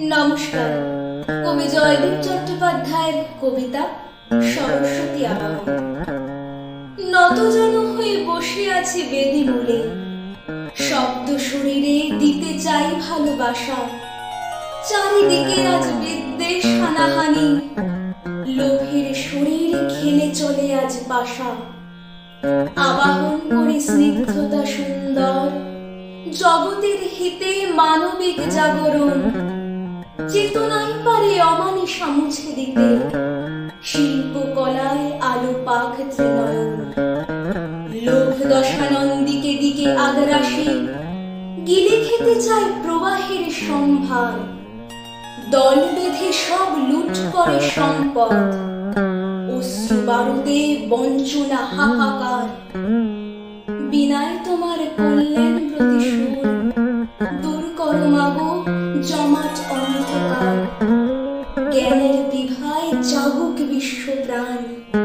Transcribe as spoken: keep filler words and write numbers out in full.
নমস্কার। কবি জয়দীপ চট্টোপাধ্যায়ের কবিতা সরস্বতী আবাহন। নতজন হয়ে বসে আছি বেদি মূলে, শব্দ শরীরে দিতে চাই ভালোবাসা। চারিদিকে আজ বিদ্বেষ হানাহানি, লোভের শরীর খেলে চলে আজ পাশা। আবাহন করে স্নিগ্ধতা সুন্দর, জগতের হিতে মানবিক জাগরণ। চেতনাই পারে অমানিসা মুছে দিতে, শিল্পকলায় আলো পাক ত্রিনয়ন। লোভ দশানন্দিকে দিকে আগ্রাসী, গিলে খেতে চায় প্রবাহের সম্ভার। দল বেঁধে সব লুট করে সম্পদ, অশ্রু বারুদে বঞ্চনা হাহাকার। বিনায় তোমার কল্যাণ প্রতিশোধ, দূর করো মাগো জমাট অন্ধকার। জ্ঞানের বিভায় জাগুক বিশ্বপ্রাণ।